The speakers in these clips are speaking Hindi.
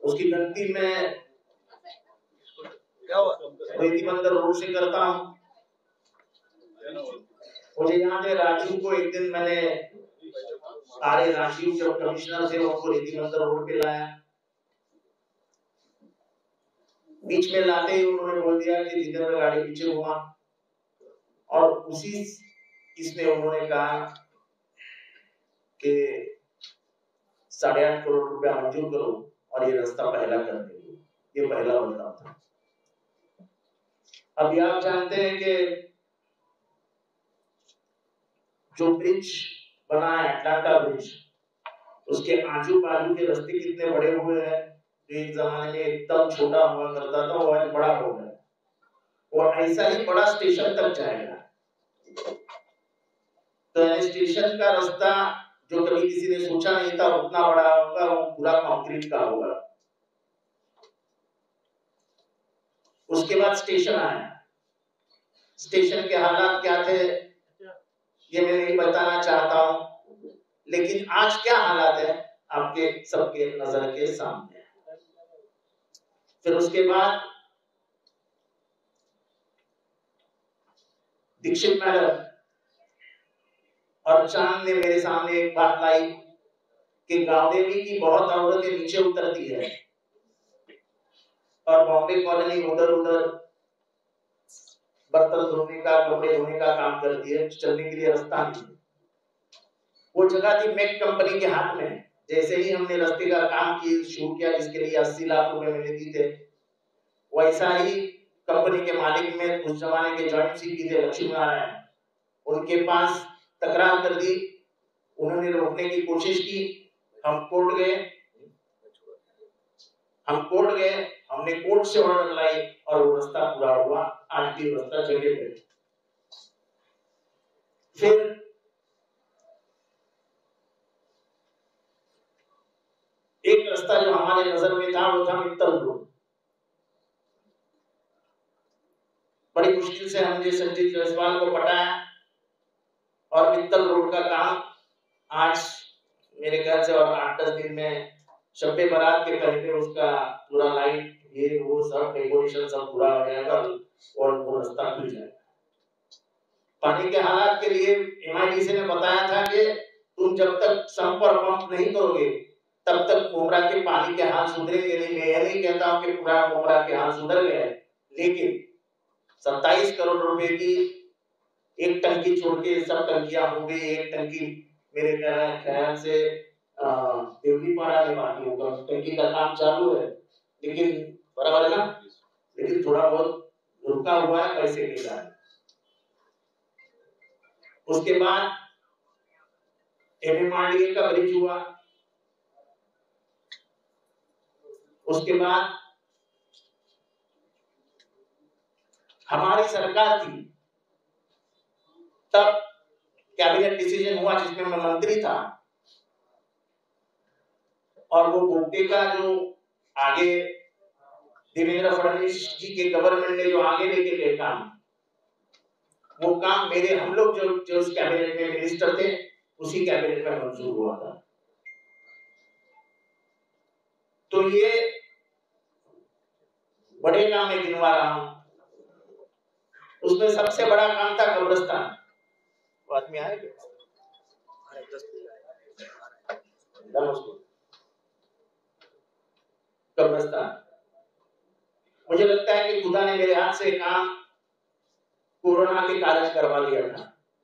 उसकी गिनती में प्रीति मंदिर रोड से करता हूँ। मुझे याद है राजीव को एक दिन मैंने आरे राजीव जब कमिश्नर थे उनको रीति मंदिर रोड पे लाया। बीच में लाते ही उन्होंने बोल दिया कि जितेंद्र गाड़ी पीछे हुआ, और उसी इसमें उन्होंने कहा कि 8.5 करोड़ रुपया मंजूर करो और ये रास्ता पहला कर दो। ये पहला बदलाव था। अभी आप जानते हैं कि जो ब्रिज बना है अटलांटा ब्रिज, उसके आजू बाजू के रास्ते कितने बड़े हुए हैं। जो एक जमाने में एकदम छोटा हुआ करता था वो आज बड़ा हो गया, और ऐसा ही बड़ा स्टेशन तक जाएगा। तो स्टेशन का रास्ता जो कभी किसी ने सोचा नहीं था उतना बड़ा होगा, वो पूरा कंक्रीट का होगा। उसके बाद स्टेशन आया। स्टेशन के हालात क्या थे ये मैं नहीं बताना चाहता हूं, लेकिन आज क्या हालात है आपके सबके नजर के सामने। फिर उसके बाद दीक्षित मैडम और चांद ने मेरे सामने एक बात लाई कि गांव देवी की बहुत औरतें नीचे उतरती है और बॉम्बे कॉलोनी उधर उधर बर्तन धोने का कपड़े धोने का काम करती है, चलने के लिए रास्ता नहीं। वो जगह थी मैक कंपनी के हाथ में। जैसे ही हमने रास्ते का काम शुरू किया जिसके लिए 80 लाख रुपए मैंने दिए थे, वैसा ही कंपनी के मालिक में उस जमाने के जॉइंट सीपी थे लक्ष्मी नारायण, उनके पास तकरार कर दी। उन्होंने रोकने की कोशिश की, हम कोर्ट गए, हमने कोर्ट से ऑर्डर लाई और वो रास्ता पूरा हुआ। आज भी रास्ता जगह पे। फिर एक रास्ता जो हमारे नजर में था वो था मित्तल रोड। बड़ी मुश्किल से हमने संजीव जायसवाल को पटाया और मित्तल रोड का काम आज मेरे ख्याल से और 8-10 दिन में शब्बे बारात के पहले उसका पूरा लाइट ये वो सब डेकोरेशन सब पूरा हो जाएगा और वो रास्ता खुल जाएगा। पानी के हालात के लिए एमआईडीसी ने बताया था कि तुम जब तक संप और पंप नहीं करोगे तब तक मोमरा के पानी के हाल सुधरेंगे नहीं। मैं ये नहीं कहता हूं कि पूरा मोमरा के हाल सुधर गए, लेकिन 27 करोड़ रुपए की एक टंकी छोड़ के सब टंकियां हो गई। एक टंकी मेरे ख्याल से देवली पाड़ा में बाकी होगा, टंकी का काम चालू है, लेकिन बराबर है ना, लेकिन थोड़ा बहुत रुका हुआ है पैसे के कारण। उसके बाद एमएमआरडीए का ब्रिज हुआ। उसके बाद हमारी सरकार थी, तब कैबिनेट डिसीजन हुआ जिसमें मैं मंत्री था, और वो बोगटे का जो आगे देवेंद्र फडणवीस जी के गवर्नमेंट ने जो आगे लेके गए काम, वो काम मेरे हम लोग जो उस कैबिनेट में मिनिस्टर थे उसी कैबिनेट में मंजूर हुआ था। तो ये बड़े काम में गिनवा रहा हूं। उसमें सबसे बड़ा काम था कब्रिस्तान। वो आदमी आए कब्रिस्तान। मुझे लगता है कि खुदा ने मेरे हाथ से काम कोरोना के कारण करवा लिया था।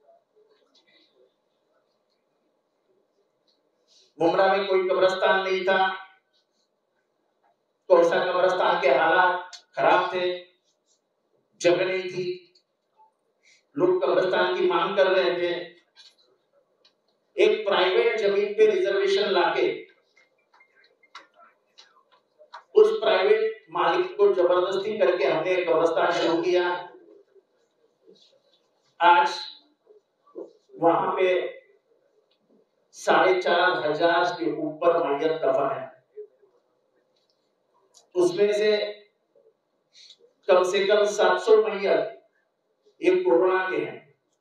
मुमरा में कोई कब्रिस्तान नहीं था, कोसा कब्रिस्तान के हालात खराब थे, जगह नहीं थी, लोग कब्रिस्तान की मांग कर रहे थे। एक प्राइवेट जमीन पे रिजर्वेशन लाके उस प्राइवेट मालिक को जबरदस्ती करके हमने कब्रिस्तान शुरू किया। आज वहां पे 4,500 के ऊपर मैयत दफन है। उसमें से कम 700 मैयत ये कोरोना के हैं।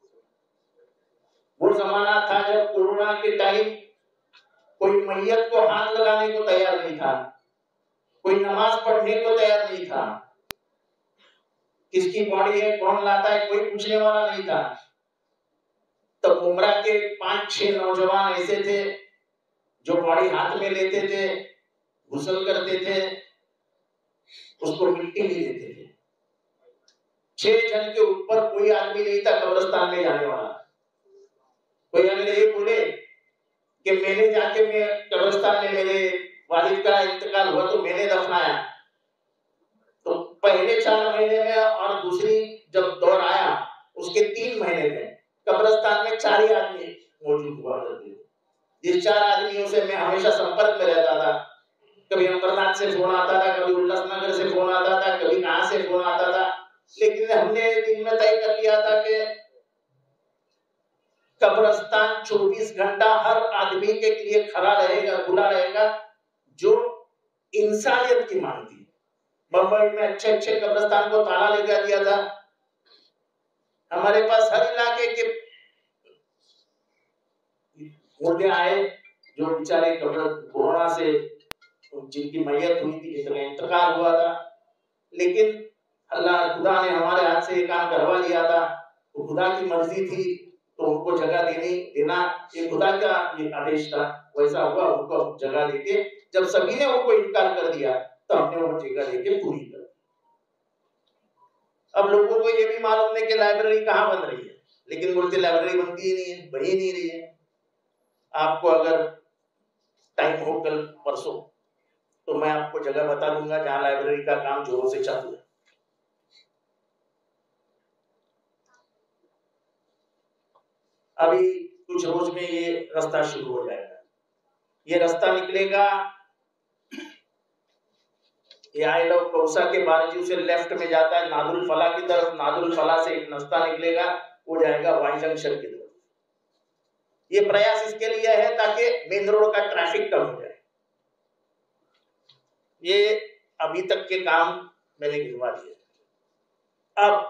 वो जमाना था जब कोरोना के टाइम कोई मैयत को हाथ लगाने को तैयार नहीं था, कोई नमाज पढ़ने को तैयार नहीं था। किसकी बॉडी है, कौन लाता है, कोई पूछने वाला नहीं था। तब उमरा के 5-6 नौजवान ऐसे थे जो बॉडी हाथ में लेते थे, गुस्ल करते थे, उसको मिट्टी नहीं देते थे। 6 जन के ऊपर कोई आदमी नहीं था कब्रिस्तान में जाने वाला। कोई अगर ये बोले कि मैंने जाके मैं कब्रिस्तान में मेरे वालिद का इंतकाल हुआ तो मैंने दफनाया, तो पहले 4 महीने में और दूसरी जब दौर आया उसके 3 महीने में कब्रिस्तान में 4 ही आदमी मौजूद हुआ करते थे। जिस 4 आदमियों से मैं हमेशा संपर्क में रहता था, कभी अमरनाथ से फोन आता था, कभी उल्लासनगर से फोन आता था, कभी कहां से फोन आता था, लेकिन हमने दिन में तय कर लिया था कि कब्रिस्तान 24 घंटा हर आदमी के लिए खड़ा रहेगा, खुला रहेगा जो इंसानियत की मांगती। बंबई में अच्छे कब्रिस्तान को ताला लगा दिया था। हमारे पास हर इलाके के मुर्दे आए जो बेचारे कोरोना से जिनकी मैयत हुई थी, जिनका इंतकाल हुआ था, लेकिन अल्लाह खुदा ने हमारे हाथ से ये काम करवा लिया था। तो खुदा की मर्जी थी तो उनको जगह देना ये खुदा का ये आदेश था। वैसा हुआ, उनको जगह देके जब सभी ने उनको इनकार कर दिया तो हमने वो जगह देके पूरी कर दी। अब लोगों को ये भी मालूम नहीं कि लाइब्रेरी कहाँ बन रही है, लेकिन बोलते लाइब्रेरी बनती ही नहीं है, बनी नहीं रही है। आपको अगर टाइम हो कल परसों तो मैं आपको जगह बता दूंगा जहां लाइब्रेरी का काम जोरों से चालू है। अभी कुछ रोज में ये रास्ता शुरू हो जाएगा। ये रास्ता निकलेगा, ये आई लव कौसा के बारजू से लेफ्ट में जाता है नादुल फला की तरफ, नादुल फला से एक रास्ता निकलेगा, वो जाएगा वाई जंक्शन की तरफ। ये प्रयास इसके लिए है ताकि मेन रोड का ट्रैफिक कम हो जाए। ये अभी तक के काम मैंने गिनवा दिए। अब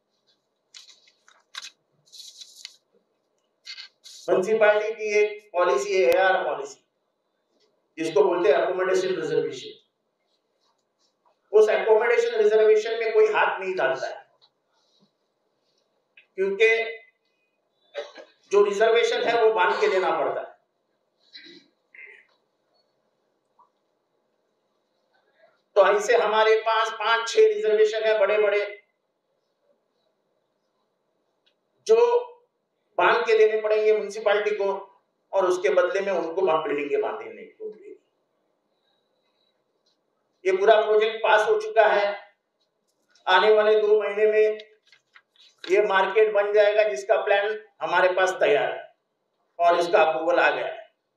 म्युनिसिपैलिटी की एक पॉलिसी है, एआर पॉलिसी, जिसको बोलते हैं अकोमोडेशन रिजर्वेशन। उस अकोमोडेशन रिजर्वेशन में कोई हाथ नहीं डालता है, क्योंकि जो रिजर्वेशन है वो बांध के देना पड़ता है। तो ऐसे हमारे पास 5-6 रिजर्वेशन है बड़े बड़े, जो बांध के देने पड़ेंगे म्युनिसिपैलिटी को, और उसके बदले में उनको बिल्डिंगें बांधने को मिलेगी। ये पूरा प्रोजेक्ट पास हो चुका है। आने वाले 2 महीने में ये मार्केट बन जाएगा, जिसका प्लान हमारे पास तैयार है और इसका अप्रूवल आ गया है।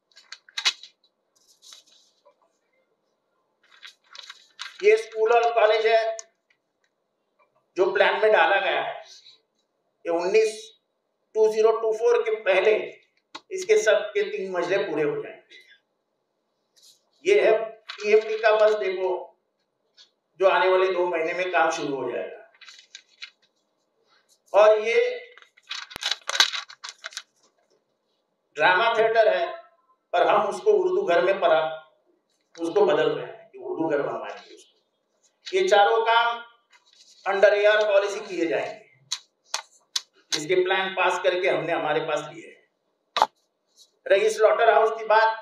ये स्कूल और कॉलेज है जो प्लान में डाला गया है। ये 2024 के पहले इसके सब के 3 मंजिले पूरे हो जाएंगे। ये है पीएमटी का बस देखो, जो आने वाले 2 महीने में काम शुरू हो जाएगा। और ये ड्रामा थिएटर है, पर हम उसको उर्दू घर में उसको बदल रहे हैं कि उर्दू घर बनवाएंगे उसको। ये चारों काम अंडर एआर पॉलिसी किए जाएंगे, जिसके प्लान पास करके हमने हमारे पास लिए हैं। रही स्लॉटर हाउस की बात,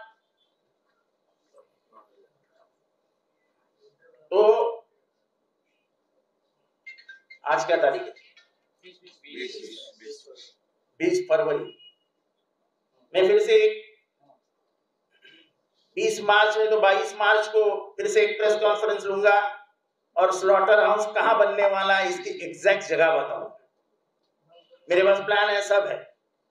तो आज क्या तारीख है? 20 फरवरी में फिर से 20 मार्च में, तो 22 मार्च को फिर से एक प्रेस कॉन्फ्रेंस लूंगा और स्लॉटर हाउस कहां बनने वाला है इसकी एग्जैक्ट जगह बताऊंगा। मेरे पास प्लान है, सब है,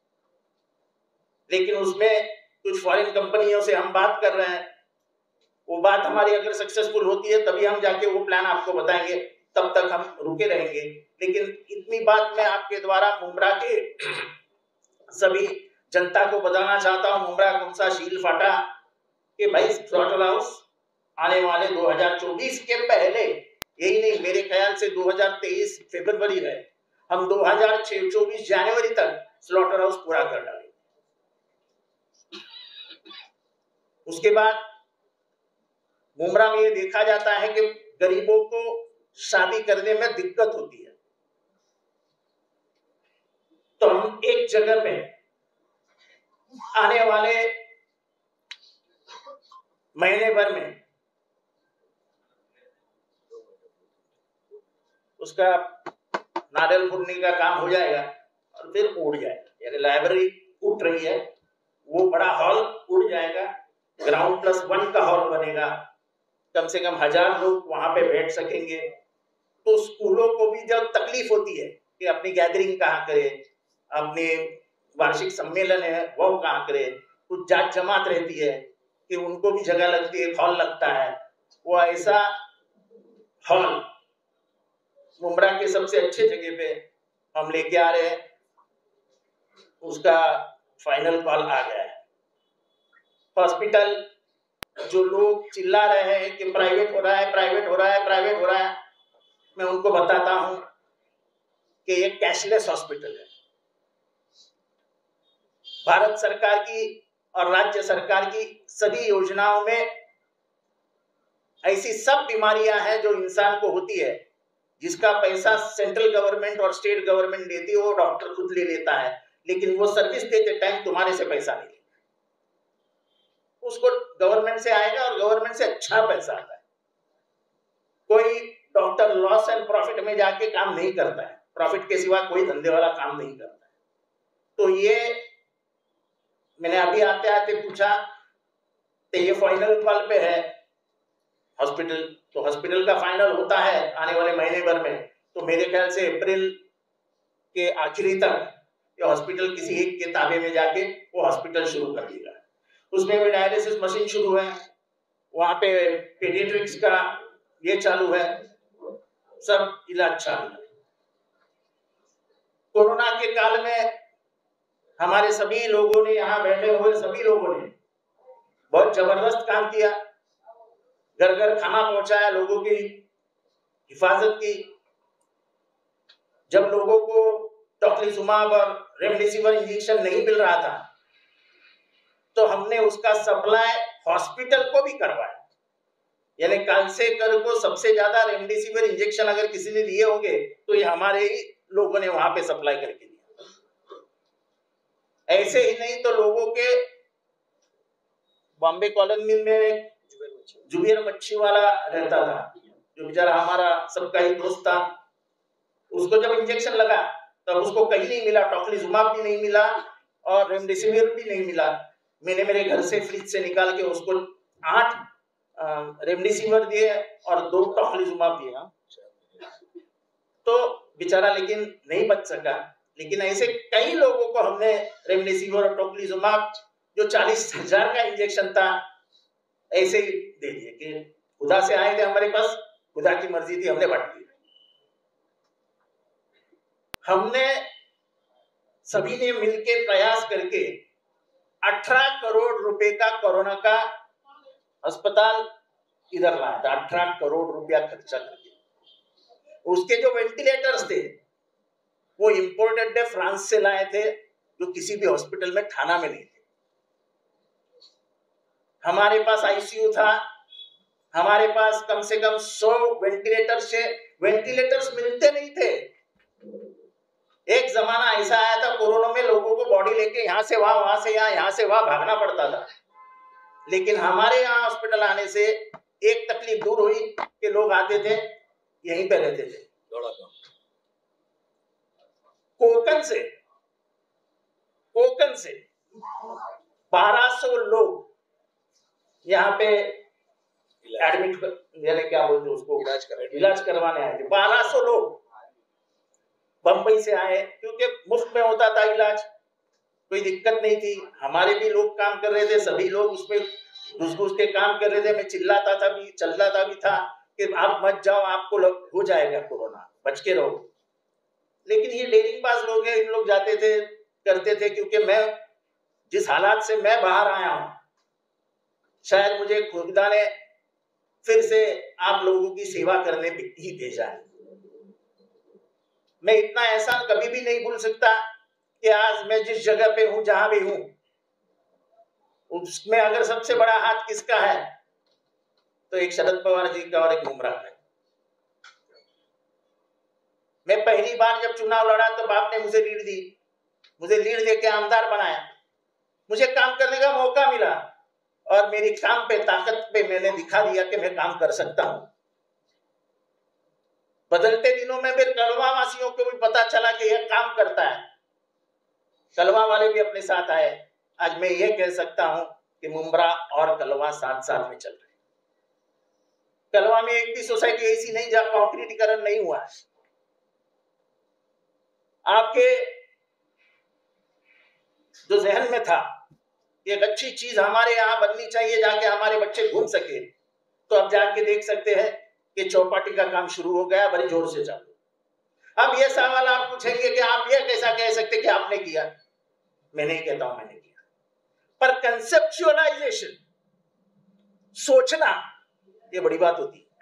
लेकिन उसमें कुछ फॉरेन कंपनियों से हम बात कर रहे हैं। वो बात हमारी अगर सक्सेसफुल होती है तभी हम जाके वो प्लान आपको बताएंगे, तब तक हम रुके रहेंगे। लेकिन इतनी बात मैं आपके द्वारा मुंब्रा के सभी जनता को बताना चाहता हूँ, मुंब्रा कुमसा शील फाटा, कि भाई स्लॉटर हाउस आने वाले 2024 के पहले, यही नहीं मेरे ख्याल से 2023 फरवरी है, हम 2024 जनवरी तक स्लॉटर हाउस पूरा कर डालेंगे। उसके बाद मुंब्रा में ये देखा जाता है कि गरीबों को शादी करने में दिक्कत होती है, तो हम एक जगह पे आने वाले महीने भर में उसका नारियल फूटने का काम हो जाएगा और फिर उड़ जाएगा। यानी लाइब्रेरी उठ रही है, वो बड़ा हॉल उड़ जाएगा, ग्राउंड प्लस 1 का हॉल बनेगा, कम से कम 1000 लोग वहां पे बैठ सकेंगे। तो स्कूलों को भी जब तकलीफ होती है कि अपनी गैदरिंग कहाँ करे, अपने वार्षिक सम्मेलन है वो कहाँ करे, कुछ जात जमात रहती है कि उनको भी जगह लगती है, हॉल लगता है, वो ऐसा हॉल मुंब्रा के सबसे अच्छे जगह पे हम लेके आ रहे हैं। उसका फाइनल कॉल आ गया है। हॉस्पिटल जो लोग चिल्ला रहे हैं कि प्राइवेट हो रहा है, प्राइवेट हो रहा है, प्राइवेट हो रहा है, मैं उनको बताता हूं कि ये कैशलेस हॉस्पिटल है। भारत सरकार की और राज्य सरकार की सभी योजनाओं में ऐसी सब बीमारियां हैं जो इंसान को होती है, जिसका पैसा सेंट्रल गवर्नमेंट और स्टेट गवर्नमेंट देती है, वो डॉक्टर खुद ले लेता है, लेकिन वो सर्विस देते टाइम तुम्हारे से पैसा नहीं लेता। उसको गवर्नमेंट से आएगा और गवर्नमेंट से अच्छा पैसा आता है। कोई डॉक्टर लॉस एंड प्रॉफिट में जाके काम नहीं करता है, प्रॉफिट के सिवा कोई धंधे वाला काम नहीं करता है। तो ये मैंने अभी आते आते पूछा तो ये फाइनल कॉल पे है हॉस्पिटल, तो हॉस्पिटल का फाइनल होता है आने वाले महीने भर में, तो मेरे ख्याल से अप्रैल के आखिरी तक ये हॉस्पिटल किसी एक के ताबे में जाके वो हॉस्पिटल शुरू कर देगा। उसमें भी डायलिसिस मशीन शुरू है, वहां पे पीडियाट्रिक्स का ये चालू है, सब इलाज चालू है। कोरोना के काल में हमारे सभी लोगों ने, यहाँ बैठे हुए सभी लोगों ने बहुत जबरदस्त काम किया, घर घर खाना पहुंचाया, लोगों की हिफाजत की। जब लोगों को टोक्लिजुमाब और रेमडेसिविर इंजेक्शन नहीं मिल रहा था तो हमने उसका सप्लाई हॉस्पिटल को भी करवाया। यानी कालसेकर को सबसे ज्यादा रेमडेसिविर इंजेक्शन अगर किसी ने दिए होंगे तो ये हमारे ही लोगों ने वहां पे सप्लाई करके दिया। ऐसे ही नहीं तो लोगों के बॉम्बे कॉलोनी में जुबेर मच्छी वाला रहता था, जो बेचारा हमारा सबका ही दोस्त था, उसको जब इंजेक्शन लगा तब उसको कहीं नहीं मिला, टोक्लिजुमाब भी नहीं मिला और रेमडेसिविर भी नहीं मिला। मैंने मेरे घर से फ्रिज से निकाल के उसको 8 रेमडेसिविर दिए और 2 टोक्लिजुमाब दिए, तो बेचारा लेकिन नहीं बच सका। लेकिन ऐसे कई लोगों को हमने रेमडेसिविर और टोक्लिजुमाब जो 40,000 का इंजेक्शन था ऐसे ही दे दिए कि खुदा से आए थे हमारे पास, खुदा की मर्जी थी, हमने बांट दिया। हमने सभी ने मिलकर प्रयास करके 18 करोड़ रुपए का कोरोना का अस्पताल इधर लाया था, 18 करोड़ रुपया खर्चा करके। उसके जो वेंटिलेटर्स थे वो इंपोर्टेड थे, फ्रांस से लाए थे, जो किसी भी हॉस्पिटल में थाना में नहीं थे। हमारे पास आईसीयू था, हमारे पास कम से कम 100 वेंटिलेटर्स मिलते नहीं थे। एक जमाना ऐसा आया था कोरोना में, लोगों को बॉडी लेके यहाँ से वहां, वहां से यहाँ से वहां भागना पड़ता था। लेकिन हमारे यहाँ हॉस्पिटल आने से एक तकलीफ दूर हुई कि लोग आते थे, यहीं पे रहते थे। कोकन से 1200 लोग यहाँ पे एडमिट, यानी क्या बोलते हैं उसको, इलाज करवाने आए थे। 1200 लोग बंबई से आए, क्योंकि मुफ्त में होता था इलाज, कोई दिक्कत नहीं थी। हमारे भी लोग काम कर रहे थे, सभी लोग उसमें घुस के काम कर रहे थे। मैं चिल्लाता था भी, चिल्लाता भी था कि आप मत जाओ, आपको हो जाएगा कोरोना, बच के रहो। लेकिन ये डेरिंगबाज लोग हैं, इन लोग जाते थे, करते थे। क्योंकि मैं जिस हालात से मैं बाहर आया हूं, शायद मुझे खुदा ने फिर से आप लोगों की सेवा करने ही भेजा है। मैं इतना एहसान कभी भी नहीं भूल सकता कि आज मैं जिस जगह पे हूं, जहां भी हूं, उसमें अगर सबसे बड़ा हाथ किसका है तो एक शरद पवार जी का और एक मुमरा का। मैं पहली बार जब चुनाव लड़ा तो बाप ने मुझे लीड दी, मुझे लीड देके आमदार बनाया, मुझे काम करने का मौका मिला और मेरी काम पे ताकत पे मैंने दिखा दिया कि मैं काम कर सकता हूं। बदलते दिनों में फिर कलवा वासियों को भी पता चला कि यह काम करता है, कलवा वाले भी अपने साथ आए। आज मैं ये कह सकता हूं कि मुमरा और कलवा साथ साथ में चल रहे हैं। कलवा में एक भी सोसाइटी ऐसी नहीं जहां कंक्रीटीकरण नहीं हुआ है। आपके जो जहन में था एक अच्छी चीज हमारे यहाँ बननी चाहिए, जाके हमारे बच्चे घूम सके, तो अब जाके देख सकते हैं कि चौपाटी का काम शुरू हो गया, बड़ी जोर से चालू। अब ये सवाल आप पूछेंगे कि आप ये कैसा कह सकते कि आपने किया? मैं नहीं कहता हूं मैंने किया, पर कंसेप्चुअलाइजेशन, सोचना, ये बड़ी बात होती है।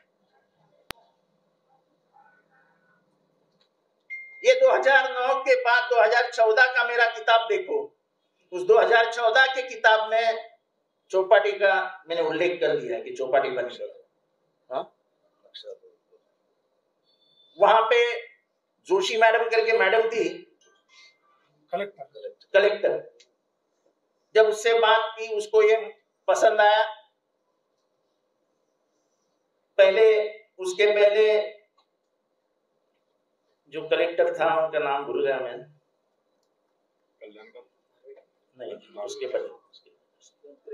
ये 2009 के बाद 2014 का मेरा किताब देखो, उस 2014 के किताब में चौपाटी का मैंने उल्लेख कर दिया है कि चौपाटी बनी है। वहां पे जोशी मैडम करके मैडम थी, कलेक्टर। जब उससे बात की उसको ये पसंद आया। उसके पहले जो कलेक्टर था उनका नाम भूल गया मैं, नहीं उसके पहले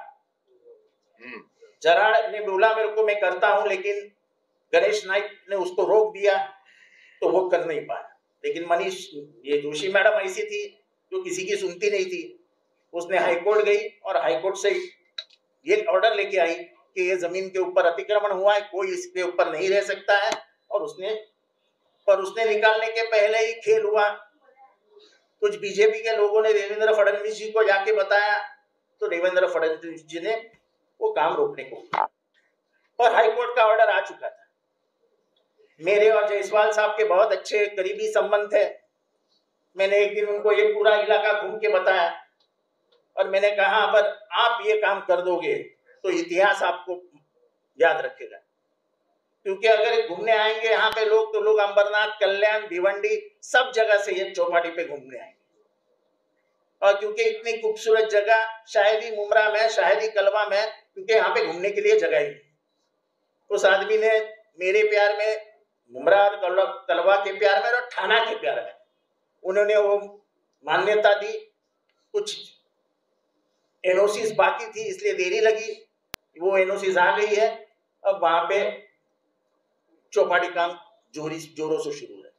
जराड़ ने बोला मेरे को मैं करता हूं, लेकिन गणेश नाइक ने उसको रोक दिया तो वो कर नहीं पाया। लेकिन मनीष, ये जोशी मैडम ऐसी थी जो किसी की सुनती नहीं थी। उसने हाईकोर्ट गई और हाईकोर्ट से ये ऑर्डर लेके आई कि ये जमीन के ऊपर अतिक्रमण हुआ है, कोई इसके ऊपर नहीं रह सकता है। और उसने निकालने के पहले ही खेल हुआ। कुछ बीजेपी के लोगों ने देवेंद्र फडणवीस जी को जाके बताया तो देवेंद्र फडणवीस जी ने वो काम रोकने को किया और हाईकोर्ट का ऑर्डर आ चुका था। मेरे और जायसवाल साहब के बहुत अच्छे करीबी संबंध थे। मैंने एक दिन उनको ये पूरा इलाका घूम के बताया और मैंने कहा अगर आप ये काम कर दोगे तो इतिहास आपको याद रखेगा, क्योंकि अगर घूमने आएंगे यहाँ पे लोग तो लोग अंबरनाथ, कल्याण, भिवंडी सब जगह से ये चौपाटी पे घूमने आएंगे। और क्योंकि इतनी खूबसूरत जगह शायद ही मुमरा में, शायद ही कलवा में, क्योंकि यहाँ पे घूमने के लिए जगह ही। उस आदमी ने मेरे प्यार में, मुमरा और कलवा के प्यार में और ठाना के प्यार में उन्होंने वो मान्यता दी। कुछ एनओसीज बाकी थी इसलिए देरी लगी, वो एनओसीज आ गई है। अब वहां पे चौपाटी काम जोरों से शुरू है।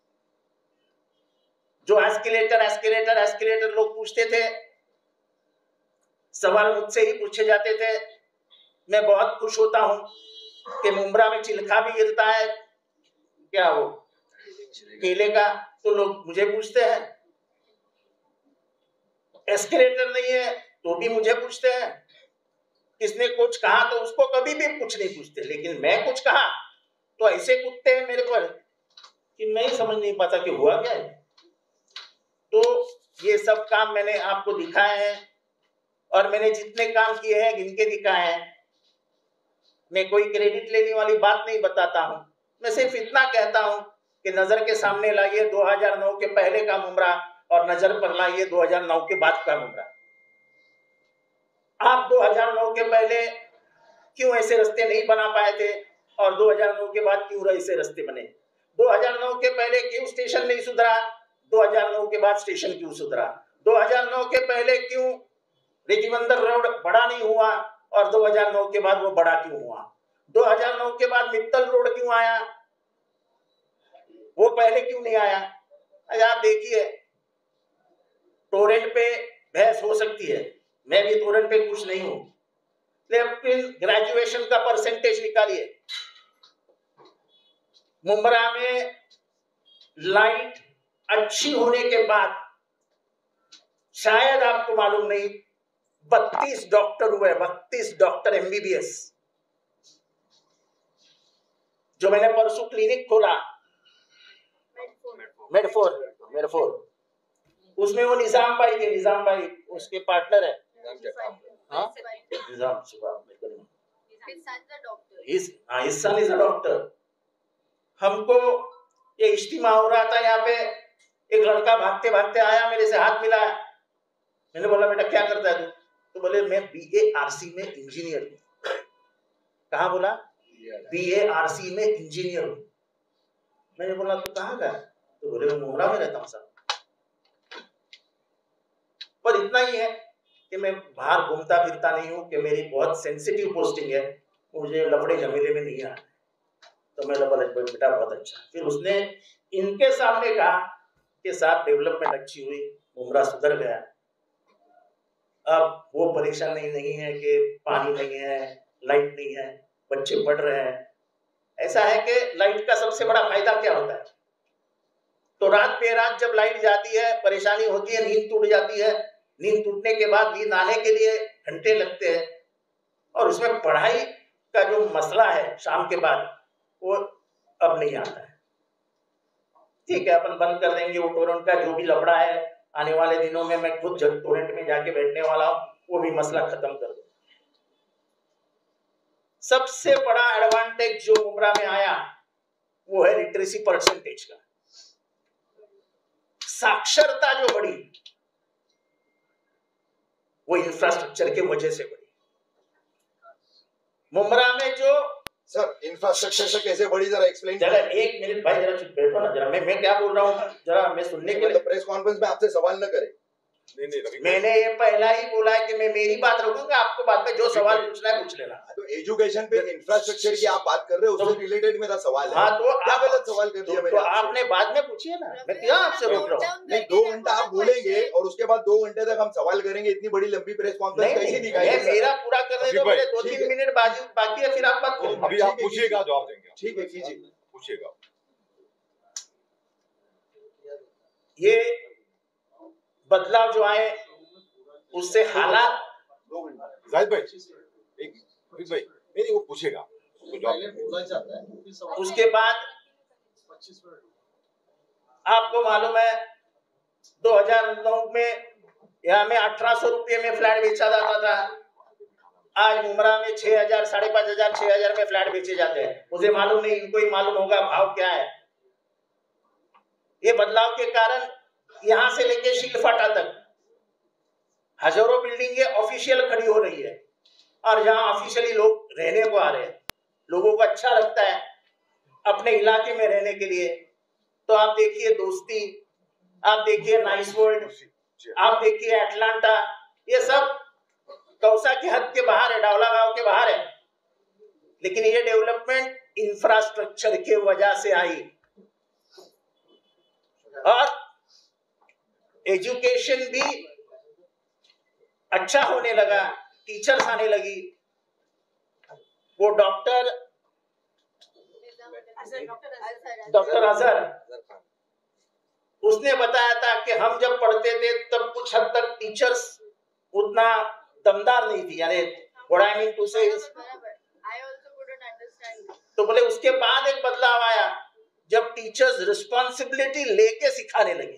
जो एस्केलेटर लोग पूछते थे, सवाल मुझसे ही पूछे जाते थे। मैं बहुत खुश होता हूं कि मुमरा में चिल्खा भी गिरता है, क्या वो केले का, तो लोग मुझे पूछते हैं। एस्केलेटर नहीं है तो भी मुझे पूछते हैं। किसने कुछ कहा तो उसको कभी भी कुछ नहीं पूछते, लेकिन मैं कुछ कहा तो ऐसे कूदते हैं मेरे पर कि मैं ही समझ नहीं पाता कि हुआ क्या है। तो ये सब काम मैंने आपको दिखाए हैं और मैंने जितने काम किए हैं गिन के दिखाए हैं। मैं कोई क्रेडिट लेने वाली बात नहीं बताता हूं, मैं सिर्फ इतना कहता हूं कि नजर के सामने लाइए 2009 के पहले का मुमरा और नजर पर लाइए 2009 के बाद का मुमरा। आप 2009 के पहले क्यों ऐसे रास्ते नहीं बना पाए थे और 2009 के बाद क्यों ऐसे रास्ते बने? 2009 के पहले क्यों स्टेशन नहीं सुधरा, 2009 के बाद स्टेशन क्यों सुधरा? 2009 के पहले क्यों रेजिमेंदर रोड बड़ा नहीं हुआ और 2009 के बाद वो बड़ा क्यों हुआ? 2009 के बाद मित्तल रोड क्यों आया, वो पहले क्यों नहीं आया? आप देखिए, टोरेंट पे बहस हो सकती है, मैं भी टोरेंट पे खुश नहीं हूं, लेकिन ग्रेजुएशन का परसेंटेज निकालिए। मुमरा में लाइट अच्छी होने के बाद शायद आपको मालूम नहीं 32 डॉक्टर हुए, 32 डॉक्टर एमबीबीएस। जो मैंने परसों क्लिनिक खोला मेडफोर, उसमें वो निजाम भाई थे, निजाम भाई उसके पार्टनर है। हाँ, निजाम सुबह his son is a doctor. हमको ये इज्तिमा हो रहा था, यहाँ पे एक लड़का भागते भागते आया, मेरे से हाथ मिलाया। मैंने बोला बेटा क्या करता है तू? तो बोले मैं BARC में इंजीनियर हूँ। कहाँ बोला? BARC में इंजीनियर हूँ। मैंने बोला तू कहाँ का? तो बोले मैं मुमरा में रहता हूँ साहब। पर इतना ही है कि मैं बाहर घूमता फिरता नहीं हूँ, कि मेरी बहुत सेंसिटिव पोस्टिंग है, मुझे लफड़े झमेले में नहीं आना। तो मैं बोला बेटा बहुत अच्छा। फिर उसने इनके सामने कहा कि साहब डेवलपमेंट अच्छी हुई, मुमरा सुधर गया, अब वो परेशानी नहीं है कि पानी नहीं है, लाइट नहीं है, बच्चे पढ़ रहे हैं। ऐसा है कि लाइट का सबसे बड़ा फायदा क्या होता है? तो रात पे रात जब लाइट जाती है परेशानी होती है, नींद टूट जाती है, नींद टूटने के बाद नींद आने के लिए घंटे लगते हैं, और उसमें पढ़ाई का जो मसला है शाम के बाद वो अब नहीं आता है। ठीक है, अपन बंद कर देंगे वो टोरेंट का जो भी लफड़ा है, आने वाले दिनों में मैं खुद टोरेंट में जाके बैठने वाला हूँ, वो भी मसला खत्म कर दूं। सबसे बड़ा एडवांटेज जो मुमरा में आया वो है लिटरेसी परसेंटेज का। साक्षरता जो बढ़ी वो इंफ्रास्ट्रक्चर के वजह से बढ़ी। मुमरा में जो सर इंफ्रास्ट्रक्चर से कैसे बढ़ी, जरा एक्सप्लेन। जरा एक मिनट भाई, जरा चुप बैठो ना जरा। मैं क्या बोल रहा हूँ जरा मैं सुनने के लिए। प्रेस कॉन्फ्रेंस में आपसे सवाल न करे। नहीं, मैंने ये पहला ही बोला है कि मैं मेरी बात रखूंगा, आपको बाद में जो सवाल पूछना है पूछ लेना। तो एजुकेशन पे इंफ्रास्ट्रक्चर की आप बात कर रहे हो, उससे रिलेटेड मेरा सवाल है। हाँ, तो क्या गलत सवाल कर दिया मैंने? तो आपने बाद में पूछिए ना, मैं क्यों आपसे रोक रहा हूँ? नहीं, 2 घंटा आप बोलेंगे और उसके बाद 2 घंटे तक हम सवाल करेंगे, इतनी बड़ी लंबी प्रेस कॉन्फ्रेंस कैसे दिखाई? मेरा पूरा करने दो, मेरे 2-3 मिनट बाकी है, फिर आप बात करो। अभी आप पूछिएगा, जवाब देंगे। ठीक है, कीजिए, पूछिएगा। ये बदलाव जो आए उससे हालात, जाहिद भाई, एक भाई नहीं वो पूछेगा तो उसके बाद आपको मालूम है 2009 में यहाँ में 1800 रुपये में फ्लैट बेचा जाता था। आज मुमरा में 6000, 5500, 6000 में फ्लैट बेचे जाते हैं। मुझे मालूम नहीं, इनको ही मालूम होगा भाव क्या है। ये बदलाव के कारण यहाँ से लेके शिलफाटा तक हजारों बिल्डिंगें ऑफिशियल खड़ी हो रही है, और जहां ऑफिशियली लोग रहने को आ रहे हैं, लोगों को अच्छा लगता है अपने इलाके में रहने के लिए। तो आप देखिए दोस्ती, आप देखिए नाइस वर्ल्ड, आप देखिए एटलांटा, ये सब कौसा की हद के बाहर है, डावला गांव के बाहर है, लेकिन ये डेवलपमेंट इंफ्रास्ट्रक्चर के वजह से आई। और एजुकेशन भी अच्छा होने लगा, टीचर्स आने लगी। वो डॉक्टर अजहर उसने बताया था कि हम जब पढ़ते थे तब कुछ हद तक टीचर्स उतना दमदार नहीं थी, यानी व्हाट आई मीन टू से। तो बोले उसके बाद एक बदलाव आया जब टीचर्स रिस्पॉन्सिबिलिटी लेके सिखाने लगे।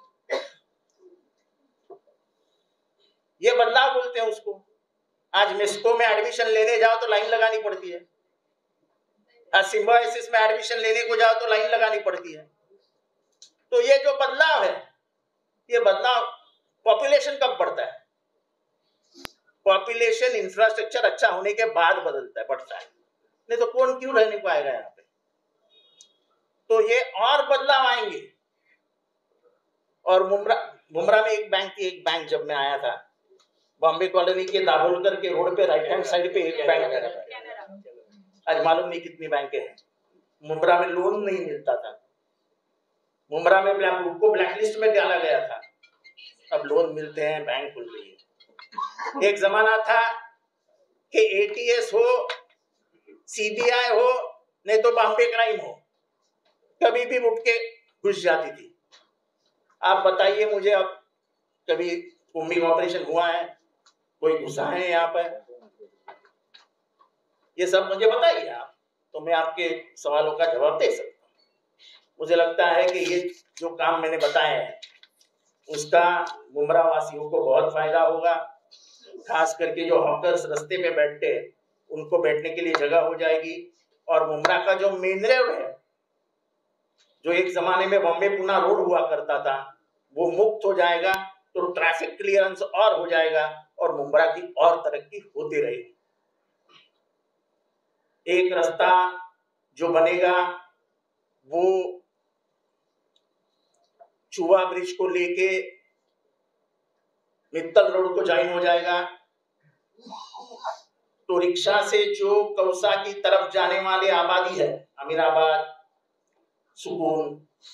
ये बदलाव बोलते हैं उसको। आज मेस्को में एडमिशन लेने जाओ तो लाइन लगानी पड़ती है, आज सिम्बायोसिस में एडमिशन लेने को जाओ तो लाइन लगानी पड़ती है। तो ये जो बदलाव है, ये बदलाव पॉपुलेशन कब बढ़ता है? पॉपुलेशन इंफ्रास्ट्रक्चर अच्छा होने के बाद बदलता है, बढ़ता है, नहीं तो कौन क्यों रहने को आएगा यहाँ पे। तो ये और बदलाव आएंगे। और मुमरा में एक बैंक जब मैं आया था, बॉम्बे कॉलोनी के दाभोलकर के रोड पे राइट हैंड साइड पे एक बैंक है। आज मालूम नहीं कितनी बैंकें हैं। मुमरा में लोन नहीं मिलता था, मुमरा में ग्रुप को ब्लैकलिस्ट में डाला गया था, अब लोन मिलते हैं, बैंक खुल रही है। एक जमाना था कि ATS हो, CBI हो, नहीं तो बॉम्बे क्राइम हो, कभी भी उठ के घुस जाती थी। आप बताइए मुझे, अब कभी कुंभी ऑपरेशन हुआ है, कोई घुसा है यहाँ पर? ये सब मुझे बताइए आप, तो मैं आपके सवालों का जवाब दे सकता हूँ। मुझे लगता है कि ये जो काम मैंने बताए हैं उसका मुमरा वासियों को बहुत फायदा होगा, खास करके जो हॉकर्स रास्ते पे बैठते हैं उनको बैठने के लिए जगह हो जाएगी। और मुंब्रा का जो मेन रोड है, जो एक जमाने में बॉम्बे पुणे रोड हुआ करता था, वो मुक्त हो जाएगा, तो ट्रैफिक क्लियरेंस और हो जाएगा और मुंब्रा की और तरक्की होती रहेगी। एक रास्ता जो बनेगा वो चुवा ब्रिज को लेके मित्तल रोड को ज्वाइन हो जाएगा, तो रिक्शा से जो कौसा की तरफ जाने वाले आबादी है, अमीराबाद, सुकून,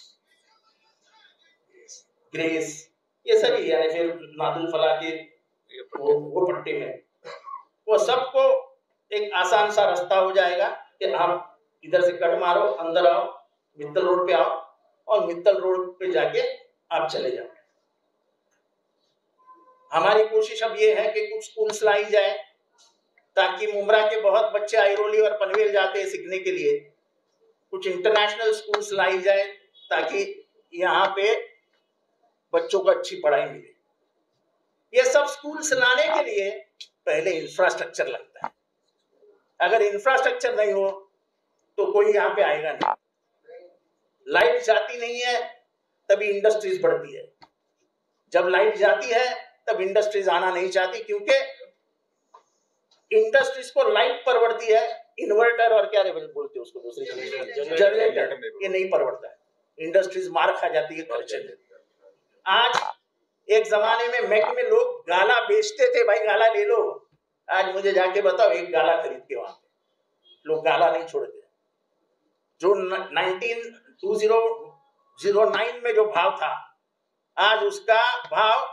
ग्रेस, ये सभी, यानी फिर नादुल फला के वो पट्टी में, वो सबको एक आसान सा रास्ता हो जाएगा कि आप इधर से कट मारो, अंदर आओ, मित्तल रोड पे आओ और मित्तल रोड पे जाके आप चले जाओ। हमारी कोशिश अब ये है कि कुछ स्कूल्स लाई जाए, ताकि मुंब्रा के बहुत बच्चे आइरोली और पनवेल जाते हैं सीखने के लिए, कुछ इंटरनेशनल स्कूल्स लाई जाए ताकि यहाँ पे बच्चों को अच्छी पढ़ाई मिले। ये सब स्कूल्स लाने के लिए पहले इंफ्रास्ट्रक्चर लगता है। अगर इंफ्रास्ट्रक्चर नहीं हो तो कोई यहाँ पे आएगा नहीं। लाइट जाती नहीं है तभी इंडस्ट्रीज बढ़ती है, जब लाइट जाती है तब इंडस्ट्रीज आना नहीं चाहती, क्योंकि इंडस्ट्रीज को लाइट परवड़ती है, इन्वर्टर और क्या बोलते हैं उसको दूसरी जनरेटर, ये नहीं परवड़ता है। इंडस्ट्रीज मार खा जाती है खर्चे में। आज एक जमाने में मैक में लोग गाला बेचते थे, भाई गाला ले लो, आज मुझे जाके बताओ एक गाला खरीद के वहां पे लोग गाला नहीं छोड़ते। जो 2009 में जो भाव था, आज उसका भाव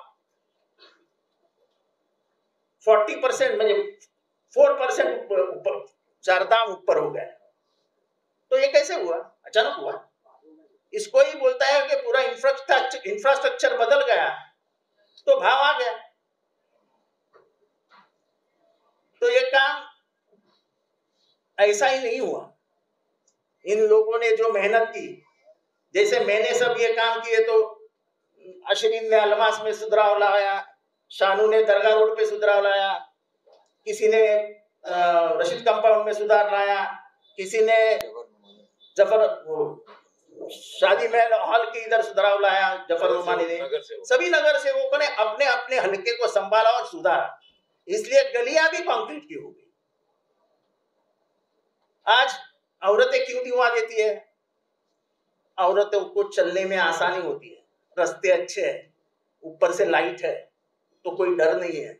40% म्हणजे 4% ऊपर, 4 दाम ऊपर हो गया। तो ये कैसे हुआ? अचानक हुआ। इसको ही बोलता है कि पूरा इंफ्रास्ट्रक्चर बदल गया तो भाव आ गया। तो ये काम ऐसा ही नहीं हुआ। इन लोगों ने जो मेहनत की, जैसे मैंने सब ये काम किए, तो अशरीन ने अलमास में सुधराव लाया, शानू ने दरगाह रोड पे सुधार लाया, किसी ने रशीद कंपाउंड में सुधार लाया, किसी ने जफर शादी महल हॉल के इधर सुधार लाया, जफर नुमानी ने, सभी नगर सेवकों ने अपने अपने हलके को संभाला और सुधारा। इसलिए गलियां भी कंक्रीट की हो गई। आज औरतें क्यों दिवा देती है? औरतों को चलने में आसानी होती है, रास्ते अच्छे हैं, ऊपर से लाइट है, तो कोई डर नहीं है,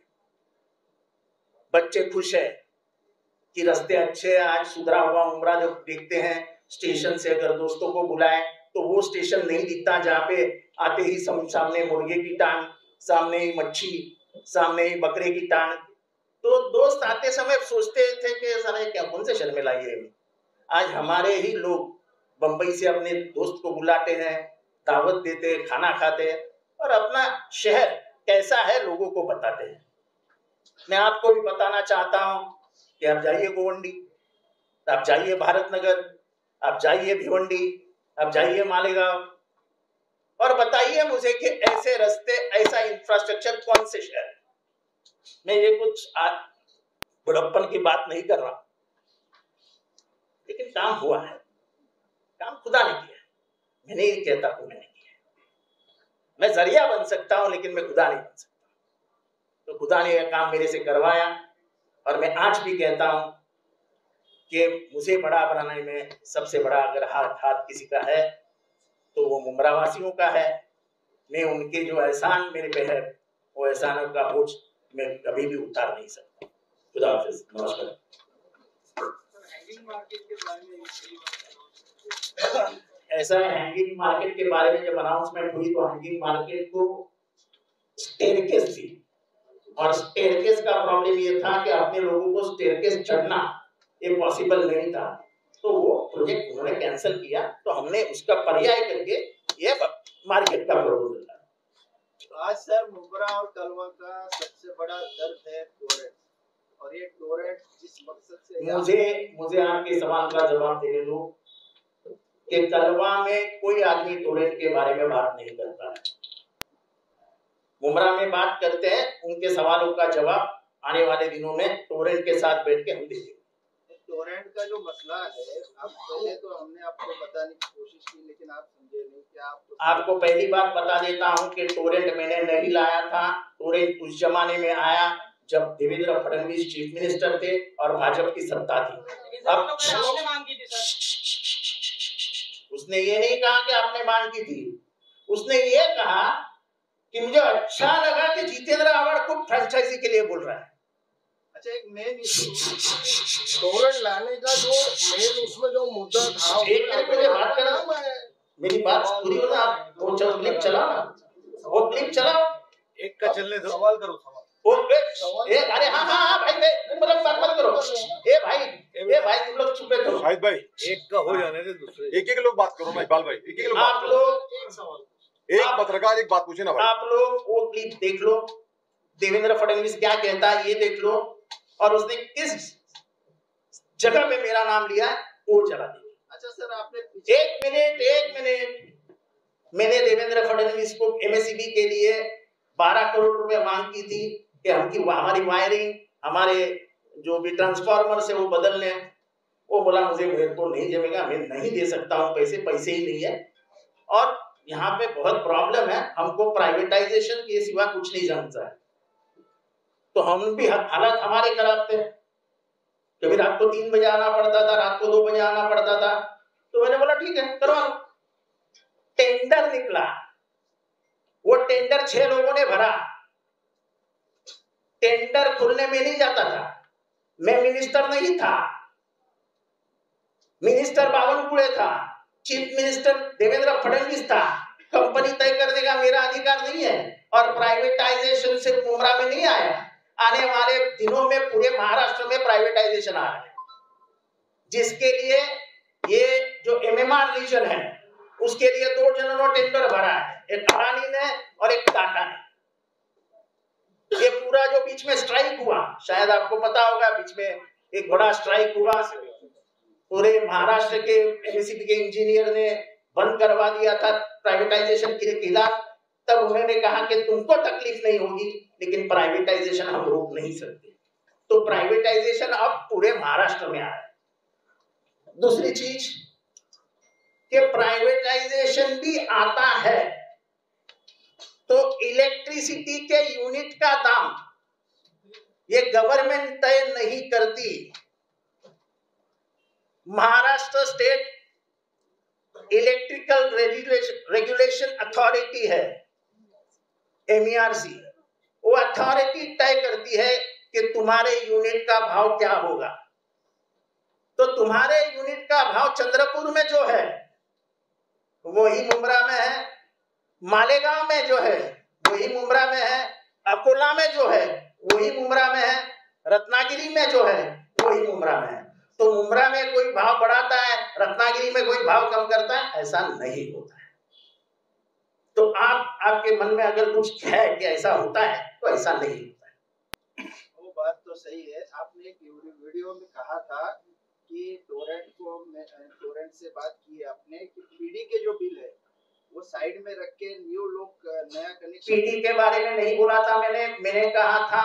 बच्चे खुश है कि रास्ते अच्छे हैं। आज सुधरा हुआ मुंब्रा जब देखते हैं स्टेशन से, अगर दोस्तों को बुलाए तो वो स्टेशन नहीं दिखता जहाँ पे आते ही सामने मुर्गे की टांग, सामने ही मच्छी, सामने ही बकरे की टांग। तो दोस्त आते समय सोचते थे कि सारे क्या कौन से शर्मे लाइए। आज हमारे ही लोग बंबई से अपने दोस्त को बुलाते हैं, दावत देते हैं, खाना खाते हैं और अपना शहर कैसा है लोगों को बताते हैं। मैं आपको भी बताना चाहता हूं कि आप जाइए गोवंडी, आप जाइए भारत नगर, आप जाइए भिवंडी, आप जाइए मालेगांव और बताइए मुझे कि ऐसे रास्ते, ऐसा इंफ्रास्ट्रक्चर कौन से शहर है। मैं ये कुछ बड़प्पन की बात नहीं कर रहा, लेकिन काम हुआ है, काम खुदा ने किया। मैं नहीं कहता कि मैंने किया, मैं जरिया बन सकता हूं लेकिन मैं खुदा नहीं बन सकता। तो खुदा ने यह काम मेरे से करवाया और मैं आज भी कहता हूं कि मुझे बड़ा बनाने में सबसे बड़ा अगर हाथ किसी का है तो वो मुंब्रा वासियों का है। मैं उनके जो एहसान मेरे पे है, वो एहसानों का बोझ मैं कभी भी उतार नहीं सकता। खुदा हाफिज, नमस्कार। ऐसा हैंगिंग मार्केट के बारे में जब अनाउंसमेंट हुई तो हैंगिंग मार्केट को स्टेयरकेस थी और स्टेयरकेस का प्रॉब्लम ये था कि अपने लोगों को स्टेयरकेस चढ़ना ये पॉसिबल नहीं था, तो वो प्रोजेक्ट उन्होंने कैंसिल किया। तो हमने उसका पर्याय करके ये मार्केट का प्रपोजल था। तो आज सर मुंब्रा और कलवा का सबसे बड़ा दर्द है टोरेंट, और ये टोरेंट जिस मकसद से मुझे आपके सवाल का जवाब देने दो कि कलवा में कोई आदमी टोरेंट के बारे में बात नहीं करता है, मुंब्रा में बात करते हैं। उनके सवालों का जवाब आने वाले दिनों में टोरेंट के साथ बैठ के हम देंगे। टोरेंट का जो मसला है, अब पहले तो हमने आपको बताने की कोशिश की लेकिन आप समझे नहीं कि आपको पहली बात बता देता हूं कि टोरेंट मैंने नहीं लाया था। टोरेंट उस जमाने में आया जब देवेंद्र फडणवीस चीफ मिनिस्टर थे और भाजपा की सत्ता थी। अब मांग की थी सर, उसने ये नहीं कहा कि आपने मांग की थी, उसने ये कहा कि मुझे अच्छा लगा कि जितेंद्र आव्हाड को फ्रेंचाइजी के लिए बोल रहा है। अच्छा, एक मेन इशू टोरेंट लाने का जो मेन उसमें जो मुद्दा था, एक मिनट मुझे बात करना, मेरी बात पूरी हो ना। वो क्लिप चलाओ ना, वो क्लिप चलाओ, एक का चलने दो, सवाल करो सवाल। अरे हाँ हाँ हाँ भाई, तुम मतलब बात मत करो। ए भाई तुम लोग चुप रहो। शाहिद भाई एक का हो जाने दे, दूसरे एक लोग बात करो ना। इकबाल भाई एक लोग आप लोग एक पत्रकार एक बात पूछे ना भाई। आप लोग वो क्लिप देख लो, देवेंद्र फडणवीस क्या कहता है ये देख लो, और उसने किस जगह पे मेरा नाम लिया है वो जगह देखो। अच्छा सर, आपने एक मिनट, मैंने देवेंद्र फडणवीस को एमएससीबी के लिए 12 करोड़ रुपए मांग की थी कि हमारी वायरिंग, हमारे जो भी ट्रांसफार्मर से वो बदलने। वो बोला मेरे को नहीं जमेगा, मैं नहीं दे सकता हूँ पैसे ही नहीं है। और यहाँ पे बहुत प्रॉब्लम है, हमको प्राइवेटाइजेशन के सिवा कुछ नहीं जमता है। तो हम भी हालात हमारे खराब थे, कभी रात को 3 बजे आना पड़ता था, रात को 2 बजे आना पड़ता था। तो मैंने बोला ठीक है करवा लो। टेंडर निकला, वो टेंडर 6 लोगों ने भरा। टेंडर खुलने में नहीं जाता था, मैं मिनिस्टर नहीं था, मिनिस्टर बावनकुळे था, चीफ मिनिस्टर देवेंद्र फडणवीस था। कंपनी तय करने का मेरा अधिकार नहीं है, और प्राइवेटाइजेशन सिर्फ मुमरा में नहीं आया, आने वाले दिनों में पूरे महाराष्ट्र में प्राइवेटाइजेशन आ रहा है, जिसके लिए ये जो एमएमआर रीजन है उसके लिए 2 जनों ने टेंडर भरा है, एक अडानी ने और एक टाटा ने। ये पूरा जो बीच में स्ट्राइक हुआ, शायद आपको पता होगा, बीच में एक बड़ा स्ट्राइक हुआ, पूरे महाराष्ट्र के एमएससीबी के इंजीनियर ने बंद करवा दिया था प्राइवेटाइजेशन के खिलाफ। तब उन्होंने कहा कि तुमको तकलीफ नहीं होगी लेकिन प्राइवेटाइजेशन हम रोक नहीं सकते। तो प्राइवेटाइजेशन अब पूरे महाराष्ट्र में आ रहा है। दूसरी चीज कि प्राइवेटाइजेशन भी आता है तो इलेक्ट्रिसिटी के यूनिट का दाम ये गवर्नमेंट तय नहीं करती। Maharashtra state electrical regulation authority है, MERC, वो अथॉरिटी तय करती है कि तुम्हारे यूनिट का भाव क्या होगा। तो तुम्हारे यूनिट का भाव चंद्रपुर में जो है वही मुमरा में है, मालेगांव में जो है वही मुमरा में है, अकोला में जो है वही मुमरा में है, रत्नागिरी में जो है वही मुमरा में है। तो मुमरा में कोई भाव बढ़ाता है, रत्नागिरी में कोई भाव कम करता है, ऐसा नहीं होता है। तो आपके मन में अगर कुछ है कि ऐसा होता है तो ऐसा नहीं होता है। वो बात तो सही है। आपने एक वीडियो में कहा था कि टोरेंट से बात की है आपने कि पीडी के जो बिल है वो साइड में रख के न्यू लोग नया कनेक्शन। पीडी के बारे में नहीं बोला था मैंने कहा था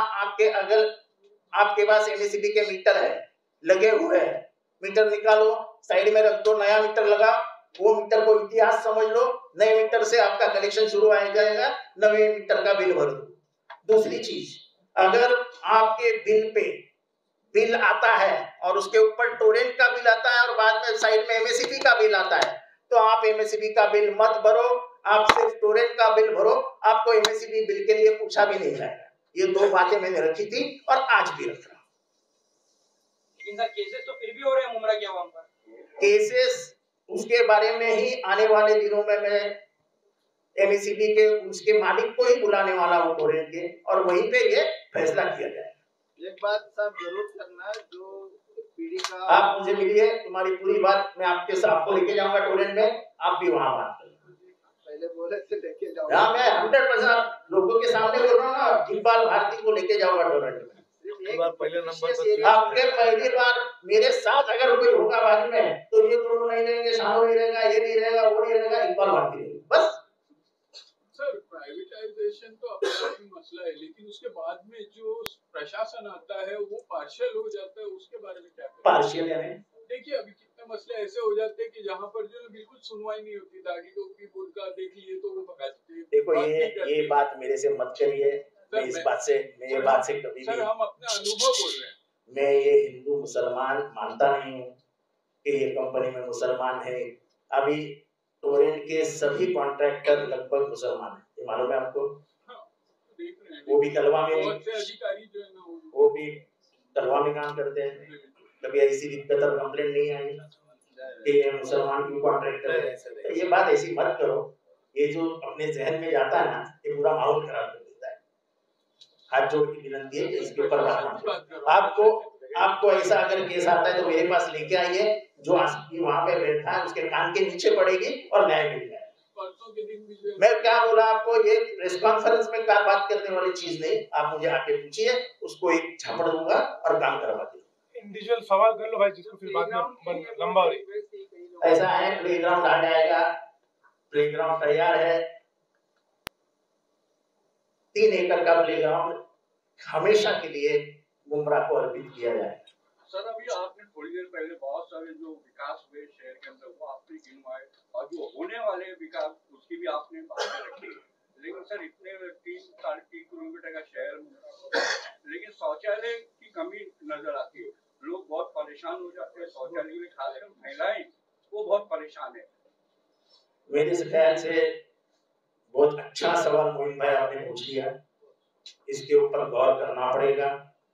आपके पास एमएससीबी के मीटर है, लगे हुए हैं, मीटर निकालो, साइड में रख दो, नया मीटर लगा, वो मीटर को इतिहास समझ लो, नए मीटर से आपका कनेक्शन शुरू आ जाएगा, नए मीटर का बिल भर दो। दूसरी चीज, अगर आपके बिल पे बिल आता है और उसके ऊपर टोरेंट का बिल आता है और बाद में साइड में एमएससीबी का बिल आता है, तो आप एमएससीबी का बिल मत भरो, आप सिर्फ टोरेंट का बिल भरो, आपको एमएससीबी बिल के लिए पूछा भी नहीं जाएगा। ये 2 बातें मैंने रखी थी और आज भी रख रहा हूं। लेकिन सर केसेस तो फिर भी हो रहे हैं मुमरा के अवाम पर। केसेस उसके बारे में ही आने वाले दिनों में मैं एमएससीबी के उसके मालिक को ही बुलाने वाला हूं टोरेंट के, और वहीं पे ये फैसला किया जाएगा। एक बात साहब जरूर करना, जो पीडी का आप मुझे मिलिए, तुम्हारी पूरी बात मैं आपको लेके जाऊंगा टोरेंट में, आप भी वहां बात करें। पहले बोले थे लेके जाओ, मैं 100% लोगों के सामने बोल रहा हूँ ना, इकबाल भारती को लेके जाऊंगा टोरेंट में। पहले नंबर आपके पहली बार मेरे साथ अगर कोई होगा बाजू में तो ये दोनों नहीं रहेंगे, शानो नहीं रहेगा, ये नहीं रहेगा, वो नहीं रहेगा, इकबाल भारती रहेगा, बस। सर प्राइवेटाइजेशन इनॉग्रेशन तो अपने आप में मसला है, लेकिन उसके बाद में जो प्रशासन आता है वो पार्शियल हो जाता है, उसके बारे में क्या करें? पार्शियल यानी देखिए अभी कितने मसले ऐसे हो जाते हैं कि जहाँ पर जो बिल्कुल सुनवाई नहीं होती, दाढ़ी टोपी बोल का देख लिए तो वो भगा देते हैं। देखो ये बात मेरे से मत करिए, मैं ये बात से कभी सर भी, हम अपना अनुभव बोल रहे हैं। मैं ये हिंदू मुसलमान मानता नहीं हूँ कि ये कंपनी में मुसलमान है। अभी टोरेंट के सभी कॉन्ट्रैक्टर लगभग मुसलमान हैं, ये मालूम है आपको? देख रहे हैं वो भी कलवा में, बहुत से अधिकारी जो है ना वो भी कलवा में काम करते हैं। कभी ऐसी दिक्कत और कंप्लेंट नहीं आई कि ये मुसलमान क्यों कॉन्ट्रैक्टर है। तो ये बात ऐसी मत करो, ये जो अपने जहन में जाता है ना, ये पूरा माहौल खराब कर देता है। हाथ जोड़ की विनती है कि इसके ऊपर बात करो। आपको ऐसा अगर केस आता है तो मेरे पास लेके आइए, जो वहाँ पे बैठा है उसके कान के नीचे पड़ेगी और न्याय मिल जाएगा। मैं क्या बोला आपको, ये प्रेस कॉन्फ्रेंस में क्या बात करने वाली चीज नहीं, आप मुझे आके पूछिए, उसको एक झापड़ दूंगा और काम करवा दूंगा। इंडिविजुअल सवाल कर लो भाई, जिसको फिर बाद में लंबा हो रही। ऐसा है, प्लेग्राउंड आ जाएगा, प्लेग्राउंड तैयार है, 3 एकड़ का प्लेग्राउंड हमेशा के लिए मुमरा को अर्पित किया जाएगा। सर अभी आपने थोड़ी देर पहले बहुत सारे जो विकास हुए शहर के अंदर वो आपने गिनवाए, और जो होने वाले विकास उसकी भी आपने बातें रखी, लेकिन सर इतने 3-3.5 किलोमीटर का शहर, लेकिन शौचालय की कमी नजर आती है। लोग बहुत परेशान हो जाते हैं शौचालय में, खासकर महिलाएं वो बहुत परेशान है। मेरे ख्याल से बहुत अच्छा सवाल मोहिन भाई आपने पूछ लिया, इसके ऊपर गौर करना पड़ेगा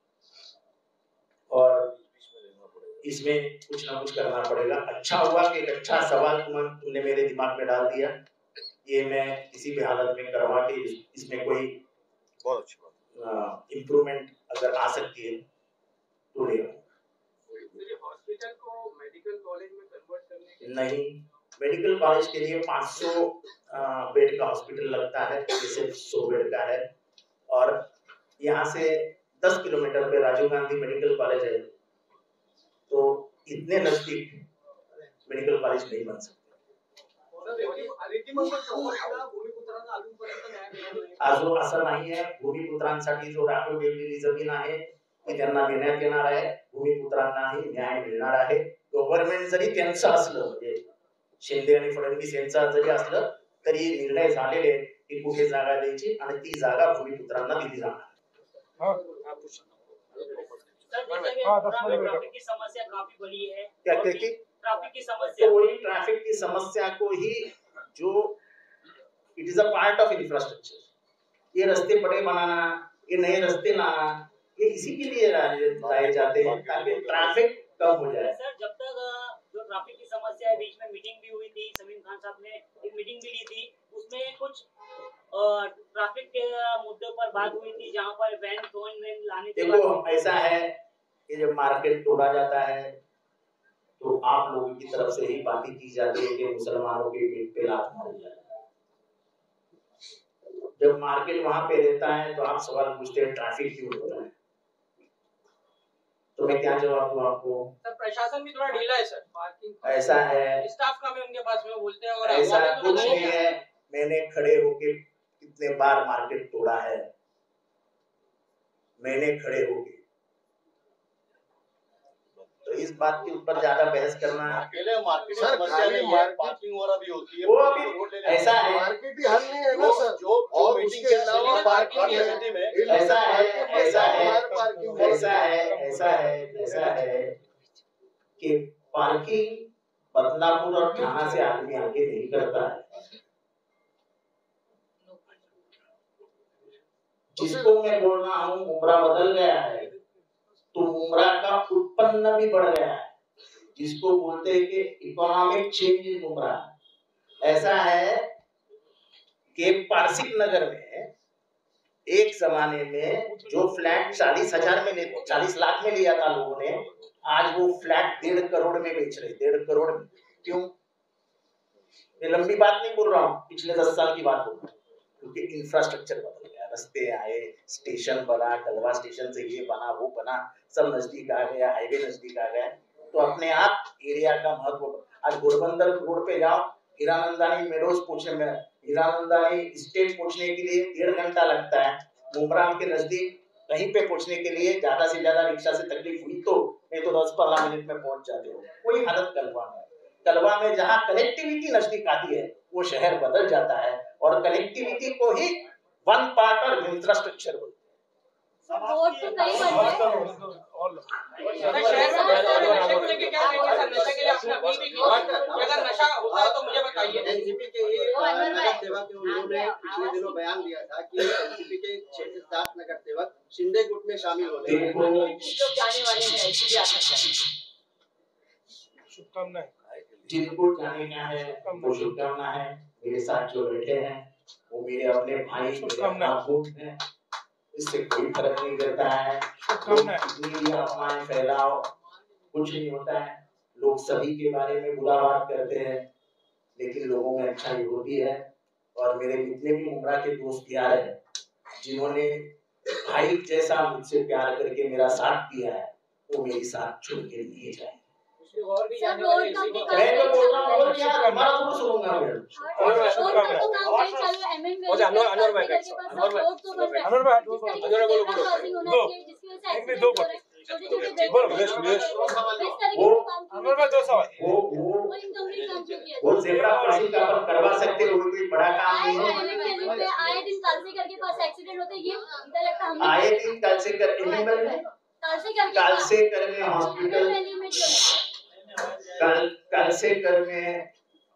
और इसमें कुछ ना कुछ करना पड़ेगा। अच्छा हुआ कि एक अच्छा सवाल तुमने मेरे दिमाग में डाल दिया, ये मैं किसी भी हालत में करवा के इसमें कोई बहुत अच्छी बात इम्प्रूवमेंट अगर आ सकती है तो ले हॉस्पिटल को मेडिकल कॉलेज में कन्वर्ट करने के नहीं, मेडिकल कॉलेज के लिए 500 बेड का हॉस्पिटल लगता है, ये सिर्फ 100 बेड का है, और यहाँ से 10 किलोमीटर पे राजीव गांधी मेडिकल कॉलेज है, तो इतने नजदीक मेडिकल कॉलेज नहीं बन सकते। अजून असं नाही आहे, भूमिपुत्रांसाठी जो राखीव ठेवलेली जमीन आहे ती त्यांना देण्यात येणार आहे, भूमिपुत्रांनाही न्याय मिळणार आहे। गव्हर्नमेंट जरी त्यांचं असलं, म्हणजे शिंदे आणि फडणवीस यांचा जरी असलं तरी निर्णय झालेले आहेत की कुठे जागा द्यायची आणि ती जागा भूमिपुत्रांना दिली जाणार। ट्रैफिक की समस्या काफी बड़ी है। क्या ट्रैफिक की समस्या, तो वही ट्रैफिक की समस्या को ही जो it is a part of infrastructure, ये रास्ते बड़े बनाना, ये नए रास्ते लाना, ये इसी के लिए लाए जाते हैं ताकि ट्रैफिक कम हो जाए। सर जब तक जो ट्रैफिक की समस्या है, बीच में मीटिंग भी हुई थी, समीम खान साहब ने एक मीटिंग भी ली थी, उसमें कुछ ट्रैफिक के मुद्दों पर बात हुई थी, जहाँ पर वैन लाने के देखो ऐसा है कि जब मार्केट तोड़ा जाता है तो आप लोगों की तरफ से ही बातें की जाती है कि मुसलमानों के पेट पे लात मारी जाए। जब मार्केट वहां पे रहता है तो आप सवाल पूछते हैं ट्रैफिक क्यों होता है, तो मैं क्या जवाब दूं आपको? सर प्रशासन भी थोड़ा ढीला है सर, पार्किंग ऐसा है, स्टाफ का भी उनके पास में बोलते हैं, और ऐसा कुछ नहीं है। मैंने खड़े होके कितने बार मार्केट तोड़ा है, मैंने खड़े होके, तो इस बात के ऊपर ज्यादा बहस करना, अकेले मार्केट सर, समस्या नहीं है, मार्केट- पार्किंग वगैरह भी होती है, वो अभी ऐसा है, मार्केट ही हल नहीं है ना सर, जो और मीटिंग उसके अलावा पार्किंग है, सिटी में ऐसा है, ऐसा है, पार्किंग ऐसा है, ऐसा है, ऐसा है कि पार्किंग बदलापुर और थाना से आदमी आके नहीं करता है। जिसको मैं बोल रहा हूँ मुमरा बदल गया है, तो मुमरा का उत्पन्न भी बढ़ गया है, जिसको बोलते हैं कि इकोनॉमिक चेंज इन मुमरा। ऐसा है कि पारसिक नगर में एक जमाने में जो फ्लैट 40 लाख में लिया था लोगों ने, आज वो फ्लैट 1.5 करोड़ में बेच रहे, 1.5 करोड़ में। क्यों? ये लंबी बात नहीं बोल रहा हूँ, पिछले 10 साल की बात बोल रहा हूँ, क्योंकि इंफ्रास्ट्रक्चर बदल गया, रास्ते आए, स्टेशन बना, कलवा स्टेशन से ये बना वो बना, सब नजदीक आ गया, हाईवे नजदीक आ गया, तो अपने आप एरिया का महत्व। आज घोड़बंदर रोड पे जाओ हीरानंदानी मेडोज पहुंचने में, हीरानंदानी स्टेट पहुंचने के लिए 1.5 घंटा लगता है। मुमराम के नजदीक कहीं पे पहुंचने के लिए ज्यादा से ज्यादा रिक्शा से तकलीफ हुई तो, नहीं तो 10-15 मिनट में पहुंच जाते हो। कोई हालत कलवा में, कलवा में जहाँ कनेक्टिविटी नजदीक आती है वो शहर बदल जाता है, और कनेक्टिविटी को ही वन पार्ट और इंफ्रास्ट्रक्चर बोलते हैं। रोड तो कई बन गए। शहर में नशे को लेके क्या कहेंगे सर? नशे के लिए आपने अपील भी की थी, अगर नशा होता है तो मुझे बताइए। एनसीपी के ही नगर सेवक के उन्होंने पिछले दिनों बयान दिया था कि एनसीपी के 6 से 7 नगर सेवक शिंदे गुट में शामिल हो गए हैं। लोग जाने वाले हैं, एनसीपी आशंका। शुभकामनाएं। जिनको जाने का है वो शुभकामना है। मेरे साथ जो बैठे हैं वो मेरे अपने भाई, मेरे आपको हैं, इससे कोई फर्क नहीं करता है। मीडिया अफवाहें फैलाओ, कुछ नहीं होता है। लोग सभी के बारे में बुरा बात करते हैं, लेकिन लोगों में अच्छाई होती है। और मेरे जितने भी उम्र के दोस्त यार हैं, जिन्होंने भाई जैसा मुझसे प्यार करके मेरा साथ दिया है, वो मेरे साथ छोड़ के नहीं जाए। और भी सर, जाने वाले रोड का एनसीपी तो मैं तो बोल रहा हूँ और यार हमारा थोड़ा सुनूंगा मैं। रोड का तो काम कहीं चलो एमएम और जानवर अनवर भाई के पास अनवर भाई रोड तो बन रहा है। अनवर भाई जिस तरीके से क्रॉसिंग होना चाहिए, जिसकी वजह से एक्सीडेंट हो रहे हैं, छोटे-छोटे ब्रेक बोलो, इस यस, यस। तरीके से काम अनवर भाई 2 सवाल। वो इनकम्प्लीट काम क्यों किया? वो जेब्रा क्रॉसिंग का अपन करवा सकते हो, कोई बड़ा काम आए नहीं है। एमएम वैली पे आए दिन कालसेकर के पास एक्सीडेंट होते, ये इधर लगता हमने आए दिन कल से कर एमएमएल में, कल से कर में हॉस्पिटल, वैली में जो कल से कर में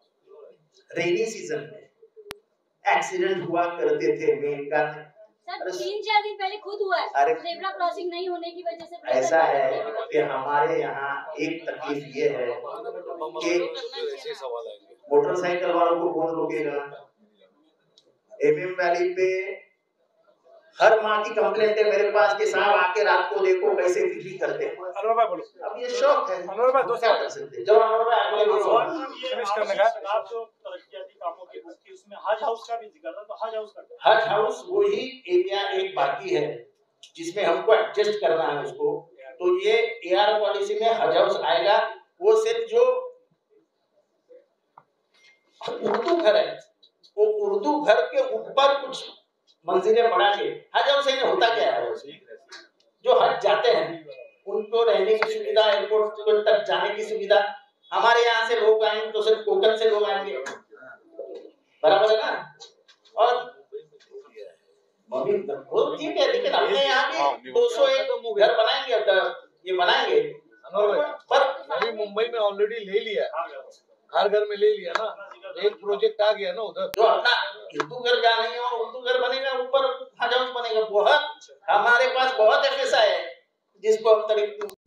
रेनी सीजन में एक्सीडेंट हुआ करते थे। मेन कारण सर 3-4 दिन पहले खुद हुआ है। अरे जेब्रा क्रॉसिंग नहीं होने की वजह से ऐसा है कि हमारे यहाँ एक तकलीफ ये है कि मोटरसाइकिल वालों को कौन रोकेगा। एमएम वैली पे हर माँ की कंप्लेंट है मेरे पास कि साहब आके रात को देखो कैसे बिक्री करते हैं। अनवर भाई बोलो। अब ये शौक है, अनवर भाई 2 क्या कर सकते हैं। जब अनवर भाई अगले दो सवाल फिनिश करने का। आप जो तरक्कियाती कामों की बात की, उसमें हज हाउस का भी जिक्र था, तो हज हाउस का हज हाउस वही एरिया एक बाकी है जिसमें हमको एडजस्ट करना है उसको। तो ये एआर पॉलिसी में हज हाउस आएगा। वो सिर्फ जो उर्दू घर है, वो उर्दू घर के ऊपर कुछ मंजिलें बढ़ा के हज हाउस में होता क्या है, जो हज जाते हैं उनको रहने की सुविधा, एयरपोर्ट तक जाने की सुविधा। हमारे यहाँ से लोग आएंगे तो सिर्फ कोकन से लोग आएंगे, बराबर है ना। और वो ठीक है, लेकिन अपने यहाँ भी 201 घर बनाएंगे, ये बनाएंगे। पर अभी मुंबई में ऑलरेडी ले लिया, हर घर में ले लिया ना, एक प्रोजेक्ट आ गया ना उधर। जो अपना हिंदू घर जहाँ नहीं हो, उर्दू घर बनेगा, ऊपर हज हाउस बनेगा। बहुत हमारे पास बहुत FSI है जिसको हम तरीके